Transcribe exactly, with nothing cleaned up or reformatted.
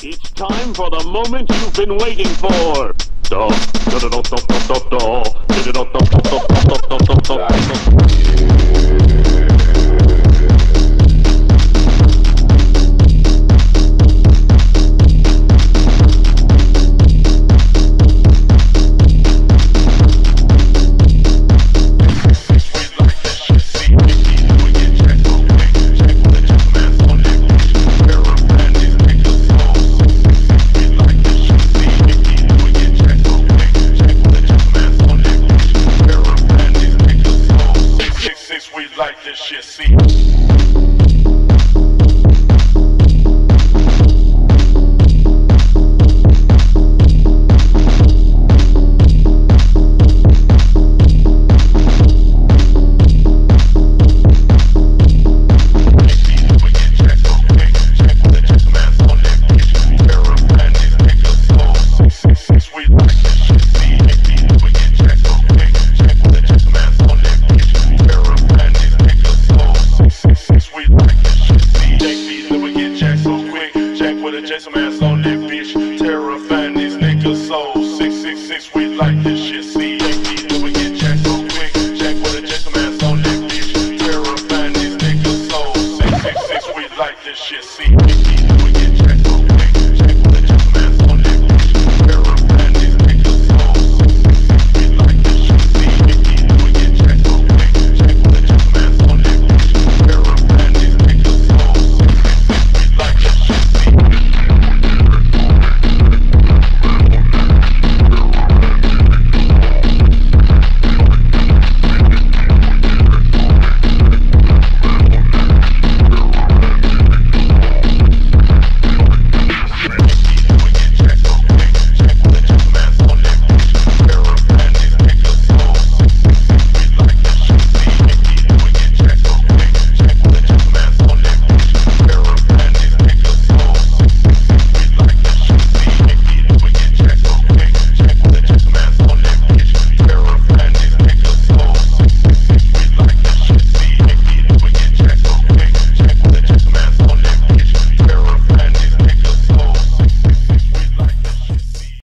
It's time for the moment you've been waiting for. Da, da, da, da, da, da, da, da, da, da, da, da, da, da. Like this shit, see. Jason, man.